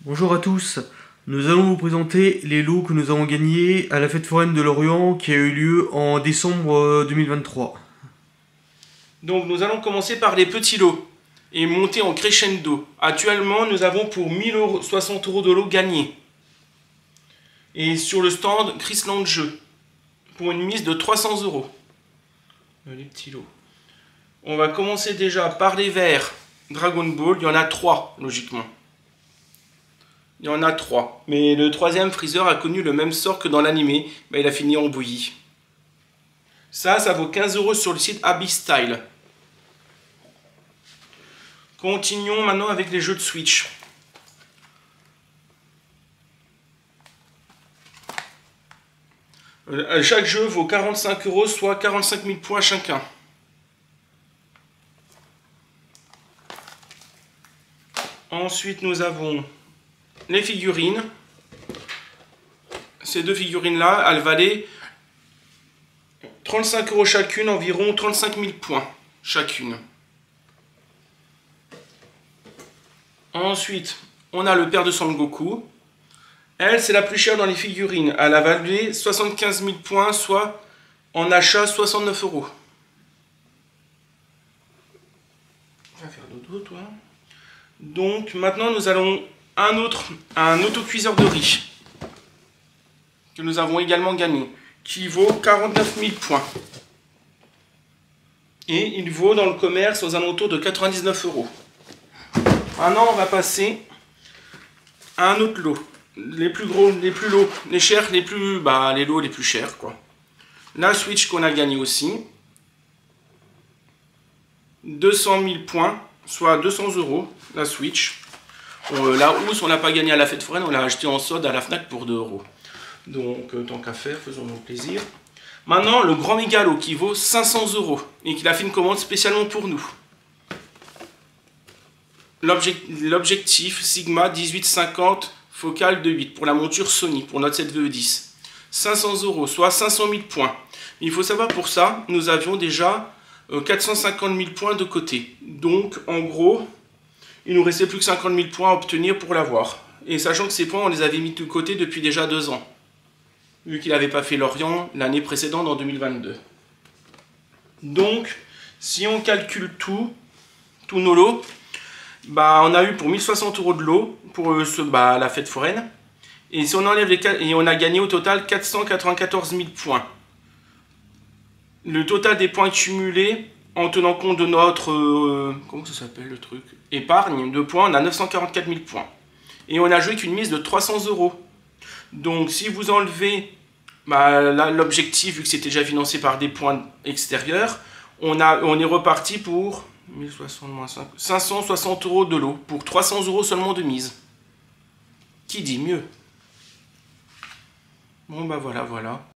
Bonjour à tous, nous allons vous présenter les lots que nous avons gagnés à la fête foraine de Lorient qui a eu lieu en décembre 2023. Donc nous allons commencer par les petits lots et monter en crescendo. Actuellement, nous avons pour 1060 € de lots gagnés. Et sur le stand, Chrisland Jeux, pour une mise de 300 €. Les petits lots. On va commencer déjà par les verts Dragon Ball. Il y en a 3, logiquement. Il y en a 3. Mais le troisième Freezer a connu le même sort que dans l'animé. Il a fini en bouillie. Ça vaut 15 € sur le site Abyss Style. Continuons maintenant avec les jeux de Switch. Chaque jeu vaut 45 €, soit 45 000 points chacun. Ensuite, nous avons les figurines. Ces deux figurines-là, elles valaient 35 € chacune, environ 35 000 points chacune. Ensuite, on a le père de Son Goku. Elle, c'est la plus chère dans les figurines. Elle a valu 75 000 points, soit en achat 69 €. Tu vas faire dodo, toi. Donc, maintenant, nous allons un autocuiseur de riz que nous avons également gagné, qui vaut 49 000 points. Et il vaut dans le commerce aux alentours de 99 €. Maintenant, on va passer à un autre lot. Les plus gros, les plus lots, les chers, les lots les plus chers, quoi. La Switch qu'on a gagné aussi. 200 000 points, soit 200 € la Switch. La housse, on l'a pas gagné à la fête foraine, on l'a acheté en solde à la Fnac pour 2 €. Donc, tant qu'à faire, faisons-nous plaisir. Maintenant, le grand mégalo qui vaut 500 € et qu'il a fait une commande spécialement pour nous. L'objectif Sigma 1850 focale de 8 pour la monture Sony, pour notre 7VE10. 500 €, soit 500 000 points. Il faut savoir pour ça, nous avions déjà 450 000 points de côté. Donc, en gros, il nous restait plus que 50 000 points à obtenir pour l'avoir. Et sachant que ces points, on les avait mis de côté depuis déjà 2 ans. Vu qu'il n'avait pas fait Lorient l'année précédente, en 2022. Donc, si on calcule tous nos lots, on a eu pour 1060 € de lot pour la fête foraine. Et si on enlève et on a gagné au total 494 000 points. Le total des points cumulés, en tenant compte de notre comment ça s'appelle le truc, épargne de points, on a 944 000 points. Et on a joué qu'une mise de 300 €. Donc si vous enlevez l'objectif, vu que c'était déjà financé par des points extérieurs, on est reparti pour 1060 moins 5, 560 € de lot, pour 300 € seulement de mise. Qui dit mieux? Bon voilà.